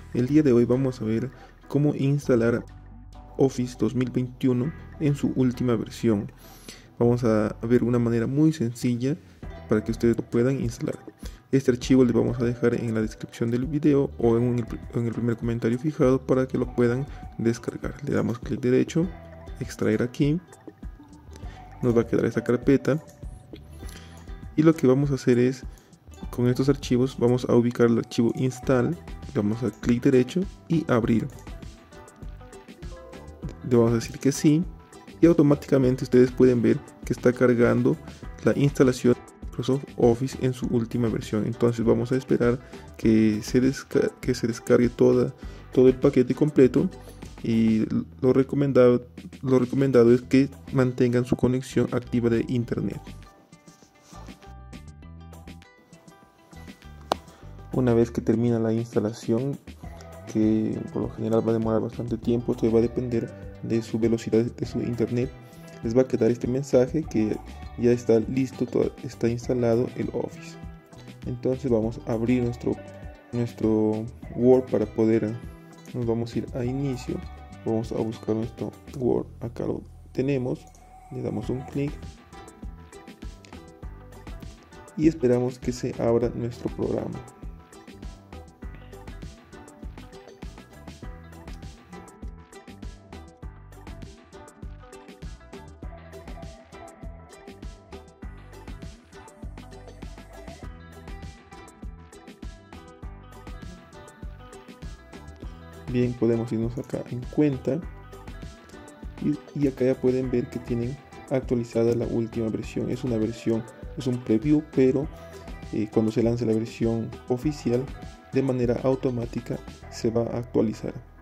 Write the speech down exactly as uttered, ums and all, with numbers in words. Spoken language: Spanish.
El día de hoy vamos a ver cómo instalar Office dos mil veintiuno en su última versión. Vamos a ver una manera muy sencilla para que ustedes lo puedan instalar. Este archivo les vamos a dejar en la descripción del video o en, un, en el primer comentario fijado para que lo puedan descargar. Le damos clic derecho, extraer aquí, nos va a quedar esta carpeta y lo que vamos a hacer es, con estos archivos vamos a ubicar el archivo install, le vamos a dar clic derecho y abrir. Le vamos a decir que sí y automáticamente ustedes pueden ver que está cargando la instalación de Microsoft Office en su última versión. Entonces vamos a esperar que se, desca que se descargue toda, todo el paquete completo, y lo recomendado, lo recomendado es que mantengan su conexión activa de internet. Una vez que termina la instalación, que por lo general va a demorar bastante tiempo, esto va a depender de su velocidad de su internet, les va a quedar este mensaje que ya está listo, todo, está instalado el Office. Entonces vamos a abrir nuestro, nuestro Word para poder, nos vamos a ir a inicio, vamos a buscar nuestro Word, acá lo tenemos, le damos un clic y esperamos que se abra nuestro programa. Bien, podemos irnos acá en cuenta y, y acá ya pueden ver que tienen actualizada la última versión. Es una versión, es un preview, pero eh, cuando se lance la versión oficial, de manera automática se va a actualizar.